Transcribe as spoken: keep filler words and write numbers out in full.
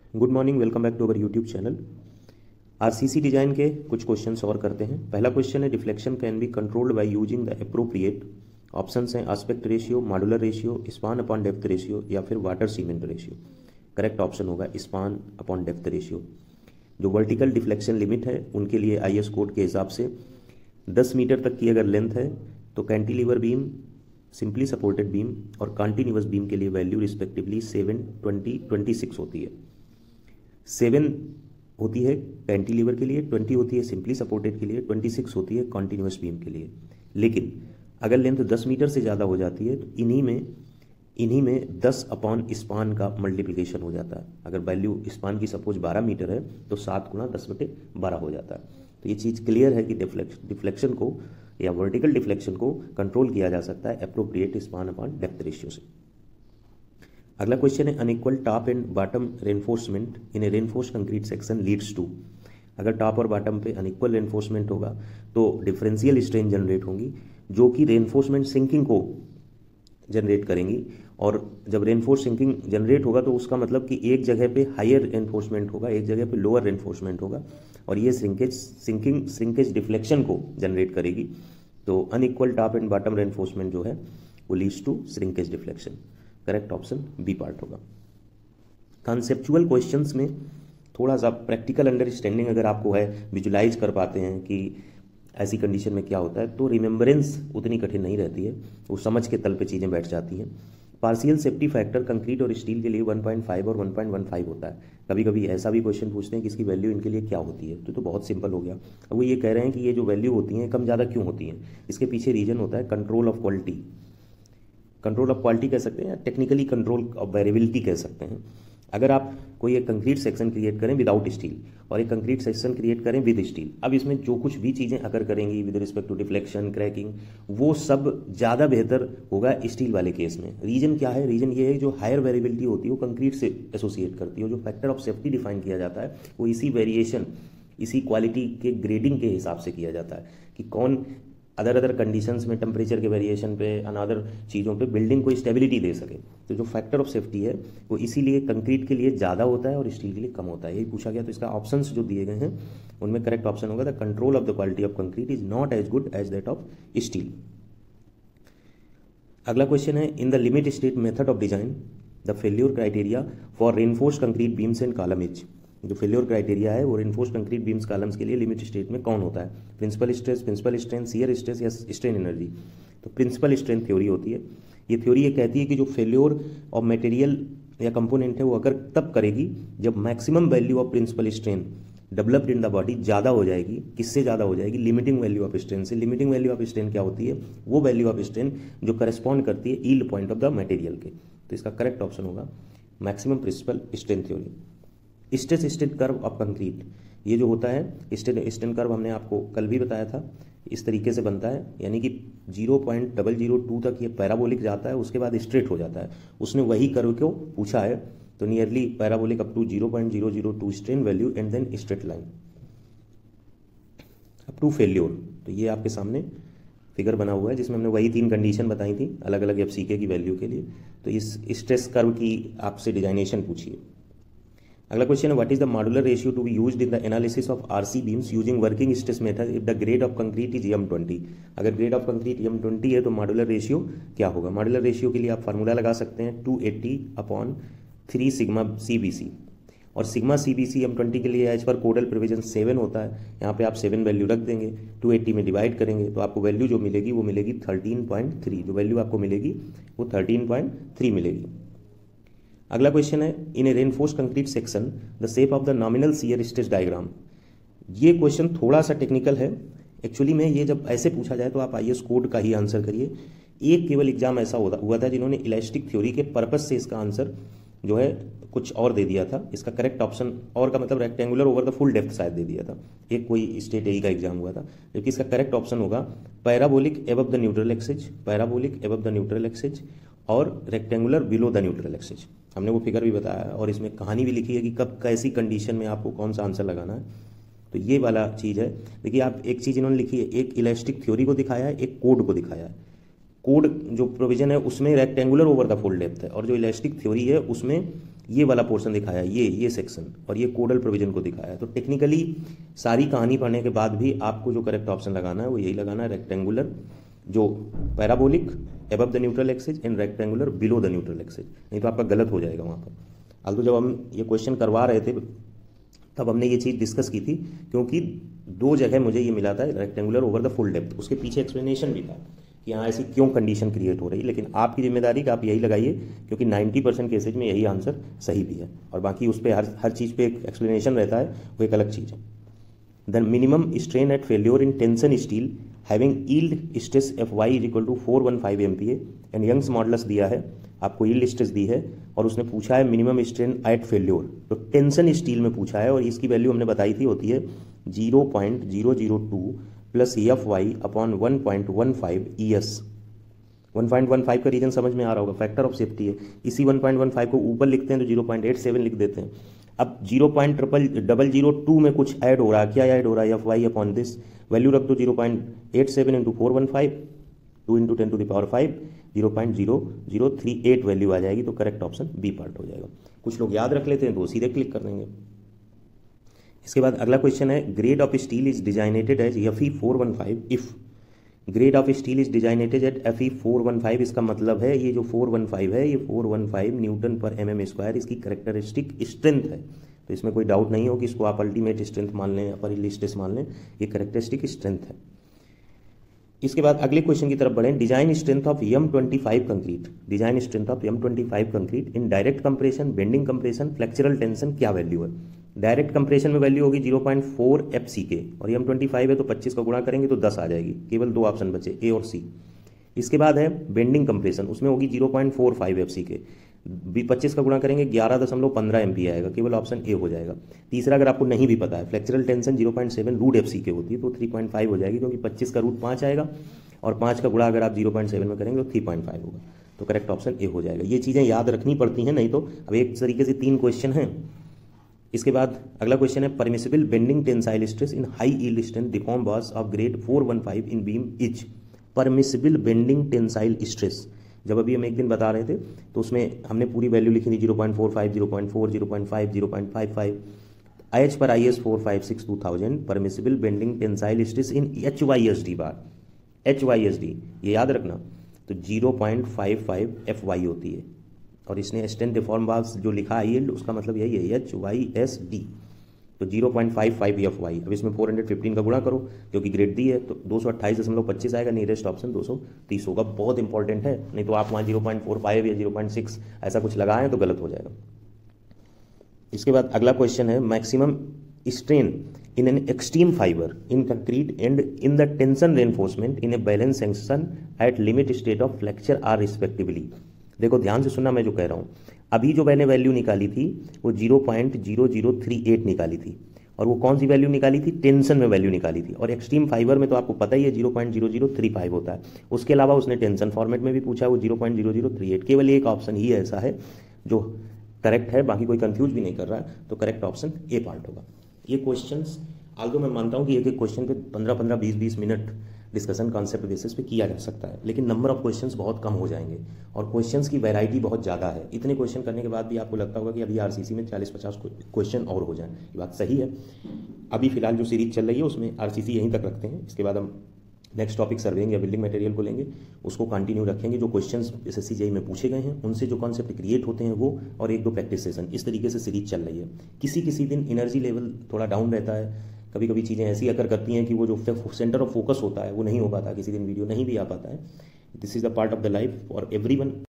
Good morning, welcome back to our YouTube channel. RCC design के कुछ question और करते हैं। पहला क्वेश्चन है, deflection can be controlled by using the appropriate. Options हैं aspect ratio, modular ratio, span upon depth ratio या फिर water cement ratio. Correct option होगा स्पान अपॉन डेप्थ रेशियो। जो वर्टिकल डिफ्लेक्शन लिमिट है उनके लिए आईएस कोड के हिसाब से दस मीटर तक की अगर लेंथ है तो cantilever beam, simply supported beam और कॉन्टिन्यूअस बीम के लिए value respectively seven, twenty, twenty six होती है। सेवन होती है कैंटिलीवर के लिए, ट्वेंटी होती है सिंपली सपोर्टेड के लिए, ट्वेंटी सिक्स होती है कॉन्टिन्यूअस बीम के लिए। लेकिन अगर लेंथ दस मीटर से ज़्यादा हो जाती है तो इन्हीं में इन्हीं में दस अपॉन स्पान का मल्टीप्लिकेशन हो जाता है। अगर वैल्यू स्पान की सपोज बारह मीटर है तो सात गुना दस बटे बारह हो जाता है। तो ये चीज़ क्लियर है कि डिफ्लेक्शन डिफ्लेक्शन को या वर्टिकल डिफ्लेक्शन को कंट्रोल किया जा सकता है appropriate span upon depth ratio से। अगला क्वेश्चन है, unequal top and bottom reinforcement in a reinforce concrete section leads to. अगर टॉप और बॉटम पे अनइक्वल रेनफोर्समेंट होगा तो डिफरेंशियल स्ट्रेन जनरेट होंगी जो कि रेनफोर्समेंट सिंकिंग को जनरेट करेंगी। और जब रेनफोर्स सिंकिंग जनरेट होगा तो उसका मतलब कि एक जगह पे हायर रेनफोर्समेंट होगा, एक जगह पे लोअर रेनफोर्समेंट होगा और ये श्रिंकेज सिंकिंग श्रिंकेज डिफ्लेक्शन को जनरेट करेगी। तो unequal top and bottom reinforcement जो है वो leads to shrinkage deflection. Correct option B part होगा। कॉन्सेप्चुअल क्वेश्चंस में थोड़ा सा प्रैक्टिकल अंडरस्टैंडिंग अगर आपको है, विजुलाइज कर पाते हैं कि ऐसी कंडीशन में क्या होता है, तो रिमेंबरेंस उतनी कठिन नहीं रहती है, वो समझ के तल पे चीज़ें बैठ जाती हैं। पार्शियल सेफ्टी फैक्टर कंक्रीट और स्टील के लिए वन पॉइंट फाइव और वन पॉइंट वन फाइव होता है। कभी कभी ऐसा भी क्वेश्चन पूछते हैं कि इसकी वैल्यू इनके लिए क्या होती है, तो तो बहुत सिंपल हो गया। अब वो ये कह रहे हैं कि ये जो वैल्यू होती हैं कम ज़्यादा क्यों होती हैं, इसके पीछे रीजन होता है control of quality. Control of quality कह सकते हैं या टेक्निकली कंट्रोल ऑफ वेरिएबिलिटी कह सकते हैं। अगर आप कोई एक कंक्रीट सेक्शन क्रिएट करें विदाउट स्टील और एक कंक्रीट सेक्शन क्रिएट करें विद स्टील, अब इसमें जो कुछ भी चीज़ें अगर करेंगी with respect to deflection, cracking, वो सब ज़्यादा बेहतर होगा स्टील वाले केस में। रीजन क्या है? रीजन ये है जो हायर वेरिएबिलिटी होती है वो कंक्रीट से एसोसिएट करती है। जो फैक्टर ऑफ सेफ्टी डिफाइन किया जाता है वो इसी वेरिएशन, इसी क्वालिटी के ग्रेडिंग के हिसाब से किया जाता है कि कौन अदर अदर कंडीशंस में टेम्परेचर के वेरिएशन पे, अनदर चीज़ों पे बिल्डिंग को स्टेबिलिटी दे सके। तो जो फैक्टर ऑफ सेफ्टी है वो इसीलिए कंक्रीट के लिए ज़्यादा होता है और स्टील के लिए कम होता है, यही पूछा गया। तो इसका ऑप्शंस जो दिए गए हैं उनमें करेक्ट ऑप्शन होगा the control of the quality of concrete is not as good as that of steel. अगला क्वेश्चन है, in the limit state method of design the failure criteria for reinforce concrete beams and column is. जो failure criteria है वो reinforce concrete beams columns के लिए limit state में कौन होता है? Principal stress, principal strain, shear stress या स्ट्रेन एनर्जी। तो प्रिंसिपल स्ट्रेन थ्योरी होती है। ये थ्योरी ये कहती है कि जो फेल्योर ऑफ मटेरियल या कंपोनेंट है वो अगर तब करेगी जब maximum value of principal strain developed in the body ज़्यादा हो जाएगी। किससे ज़्यादा हो जाएगी? लिमिटिंग वैल्यू ऑफ स्ट्रेन से। लिमिटिंग वैल्यू ऑफ स्ट्रेन क्या होती है? वो वैल्यू ऑफ स्ट्रेन जो करस्पॉन्ड करती है yield point of the material के। तो इसका करेक्ट ऑप्शन होगा maximum principal strain theory. Stress strain curve of concrete, ये जो होता है स्ट्रेस स्ट्रेन कर्व हमने आपको कल भी बताया था, इस तरीके से बनता है, यानी कि zero point double zero two तक ये पैराबोलिक जाता है, उसके बाद स्ट्रेट हो जाता है। उसने वही कर्व को पूछा है, तो nearly parabolic up to zero point zero zero two strain value and then straight line up to failure. तो ये आपके सामने फिगर बना हुआ है जिसमें हमने वही तीन कंडीशन बताई थी अलग अलग एफ सी के की वैल्यू के लिए। तो इस स्ट्रेस कर्व की आपसे डिजाइनेशन पूछिए। अगला क्वेश्चन है, what is the modular ratio to be used in the analysis of RC beams using working stress method if the grade of concrete is M twenty. अगर grade of concrete M twenty है तो modular ratio क्या होगा? Modular ratio के लिए आप formula लगा सकते हैं two eighty upon three sigma C B C. और sigma C B C M twenty के लिए एज पर कोडल प्रोविजन सेवन होता है। यहाँ पे आप सेवन वैल्यू रख देंगे, टू एट्टी में डिवाइड करेंगे तो आपको वैल्यू जो मिलेगी वो मिलेगी थर्टीन पॉइंट थ्री। जो वैल्यू आपको मिलेगी वो थर्टीन पॉइंट थ्री मिलेगी। अगला क्वेश्चन है, in a reinforce concrete section the shape of the nominal shear stress diagram. ये क्वेश्चन थोड़ा सा टेक्निकल है एक्चुअली में। ये जब ऐसे पूछा जाए तो आप आईएस कोड का ही आंसर करिए। एक केवल एग्जाम ऐसा हुआ था जिन्होंने इलास्टिक थ्योरी के पर्पस से इसका आंसर जो है कुछ और दे दिया था। इसका करेक्ट ऑप्शन और का मतलब rectangular over the full depth शायद दे दिया था। एक कोई स्टेट ए का एग्जाम हुआ था, जबकि इसका करेक्ट ऑप्शन होगा parabolic above the neutral axis, parabolic above the neutral axis और rectangular below the neutral axis. हमने वो फिगर भी बताया और इसमें कहानी भी लिखी है कि कब कैसी कंडीशन में आपको कौन सा आंसर लगाना है। तो ये वाला चीज़ है। देखिए आप एक चीज़ इन्होंने लिखी है, एक इलास्टिक थ्योरी को दिखाया है, एक कोड को दिखाया है। कोड जो प्रोविजन है उसमें rectangular over the full depth है और जो इलास्टिक थ्योरी है उसमें ये वाला पोर्शन दिखाया, ये ये सेक्शन, और ये कोडल प्रोविजन को दिखाया। तो टेक्निकली सारी कहानी पढ़ने के बाद भी आपको जो करेक्ट ऑप्शन लगाना है वो यही लगाना है, रेक्टेंगुलर जो parabolic above the neutral axis and rectangular below the neutral axis, नहीं तो आपका गलत हो जाएगा वहाँ पर। आल्दो जब हम ये क्वेश्चन करवा रहे थे तब हमने ये चीज़ डिस्कस की थी, क्योंकि दो जगह मुझे ये मिला था rectangular over the full depth, उसके पीछे एक्सप्लेनेशन भी था कि यहाँ ऐसी क्यों कंडीशन क्रिएट हो रही है। लेकिन आपकी जिम्मेदारी कि आप यही लगाइए, क्योंकि नब्बे परसेंट केसेज में यही आंसर सही भी है, और बाकी उस पर हर हर चीज़ पे एक एक्सप्लेनेशन रहता है, वो एक अलग चीज़ है। The minimum strain at failure in tension steel having yield stress F Y is equal to four one five M P A and Young's modulus दिया है, आपको यील्ड स्ट्रेस दी है, और उसने पूछा है मिनिमम स्ट्रेन एट फेल्योर, तो tension steel में पूछा है, और इसकी वैल्यू हमने बताई थी होती है zero point zero zero two plus F Y upon one point one five E S. One point one five का रीजन समझ में आ रहा होगा, फैक्टर ऑफ सेफ्टी है। इसी वन पॉइंट वन फाइव को ऊपर लिखते हैं तो जीरो पॉइंट एट सेवन लिख देते हैं। अब zero point triple double zero two में कुछ ऐड हो रहा है, क्या ऐड हो रहा है, F Y upon this value रख दो zero point eight seven into four one five, two into ten to the power five, zero point zero zero three eight value आ जाएगी, तो करेक्ट ऑप्शन बी पार्ट हो जाएगा। कुछ लोग याद रख लेते हैं तो सीधे क्लिक कर देंगे। इसके बाद अगला क्वेश्चन है, grade of steel is designated as F E four one five if grade of steel is designated at F E four one five. इसका मतलब है ये जो फोर वन फाइव है, ये four one five newton per M M square इसकी characteristic strength है, तो इसमें कोई डाउट नहीं हो कि इसको आप अल्टीमेट स्ट्रेंथ मान लें, अपर यील्ड स्ट्रेस मान लें, ये करेक्टरिस्टिक स्ट्रेंथ है। इसके बाद अगले क्वेश्चन की तरफ बढ़ें, design strength of M twenty five concrete, design strength of M twenty five concrete in direct compression, bending compression, flexural tension क्या वैल्यू है। डायरेक्ट कंप्रेशन में वैल्यू होगी zero point four F C K, और M twenty five है तो पच्चीस का गुणा करेंगे तो दस आ जाएगी, केवल दो ऑप्शन बचे ए और सी। इसके बाद है बेंडिंग कंप्रेशन, उसमें होगी zero point four five F C K, पच्चीस का गुणा करेंगे ग्यारह दशमलव पंद्रह एम पी आएगा, केवल ऑप्शन ए हो जाएगा। तीसरा अगर आपको नहीं भी पता है, flexural tension zero point seven root F C K होती है तो थ्री पॉइंट फाइव हो जाएगी, क्योंकि पच्चीस का रूट पाँच आएगा और पाँच का गुणा अगर आप जीरो पॉइंट सेवन में करेंगे तो थ्री पॉइंट फाइव होगा, तो करेक्ट ऑप्शन ए हो जाएगा। ये चीज़ें याद रखनी पड़ती हैं, नहीं तो अब एक तरीके से तीन क्वेश्चन हैं। इसके बाद अगला क्वेश्चन है, permissible bending tensile stress in high yield strength deform bars of grade four one five in beam is. Permissible bending tensile stress जब अभी हम एक दिन बता रहे थे तो उसमें हमने पूरी वैल्यू लिखी थी zero point four five, zero point four, zero point five, zero point five five. H per I S four five six two thousand permissible bending tensile stress in H Y S D bar, H Y S D ये याद रखना, तो zero point five five F Y होती है, और इसने strength deform bars जो लिखा है यील्ड उसका मतलब यही है एच वाई एस डी, तो zero point five five F Y. अब इसमें फोर हंड्रेड फिफ्टीन का गुणा करो जो कि ग्रेड दी है, तो दो सौ अट्ठाईस दशमलव पच्चीस आएगा, नियरेस्ट ऑप्शन दो सौ तीस होगा। बहुत इंपॉर्टेंट है, नहीं तो आप वहाँ जीरो पॉइंट फोर फाइव या जीरो पॉइंट सिक्स ऐसा कुछ लगाएं तो गलत हो जाएगा। इसके बाद अगला क्वेश्चन है, maximum strain in an extreme fibre in concrete and in the tension reinforcement in a balance section at limit state of flexure are respectively. देखो ध्यान से सुनना मैं जो कह रहा हूँ, अभी जो मैंने वैल्यू निकाली थी वो zero point zero zero three eight निकाली थी, और वो कौन सी वैल्यू निकाली थी, टेंशन में वैल्यू निकाली थी, और एक्सट्रीम फाइबर में तो आपको पता ही है zero point zero zero three five होता है। उसके अलावा उसने टेंशन फॉर्मेट में भी पूछा, वो zero point zero zero three eight. केवल एक ऑप्शन ही ऐसा है जो करेक्ट है, बाकी कोई कंफ्यूज भी नहीं कर रहा है, तो करेक्ट ऑप्शन ए पार्ट होगा। ये क्वेश्चंस आल्दो मैं मानता हूँ कि एक एक क्वेश्चन पे पंद्रह पंद्रह बीस बीस मिनट डिस्कशन कॉन्सेप्ट बेसिस पे किया जा सकता है, लेकिन नंबर ऑफ क्वेश्चंस बहुत कम हो जाएंगे और क्वेश्चंस की वैरायटी बहुत ज़्यादा है। इतने क्वेश्चन करने के बाद भी आपको लगता होगा कि अभी आरसीसी में चालीस पचास क्वेश्चन और हो जाएं, ये बात सही है। अभी फिलहाल जो सीरीज चल रही है उसमें आरसीसी यहीं तक रखते हैं, इसके बाद हम नेक्स्ट टॉपिक सर्वेइंग या बिल्डिंग मटेरियल को लेंगे, उसको कंटिन्यू रखेंगे। जो क्वेश्चंस एसएससी जेईई में पूछे गए हैं उनसे जो कॉन्सेप्ट क्रिएट होते हैं वो, और एक दो प्रैक्टिस सेशन, इस तरीके से सीरीज चल रही है। किसी किसी दिन एनर्जी लेवल थोड़ा डाउन रहता है, कभी कभी चीज़ें ऐसी अकर करती हैं कि वो जो सेंटर ऑफ फोकस होता है वो नहीं हो पाता, किसी दिन वीडियो नहीं भी आ पाता है। This is the part of the life for everyone.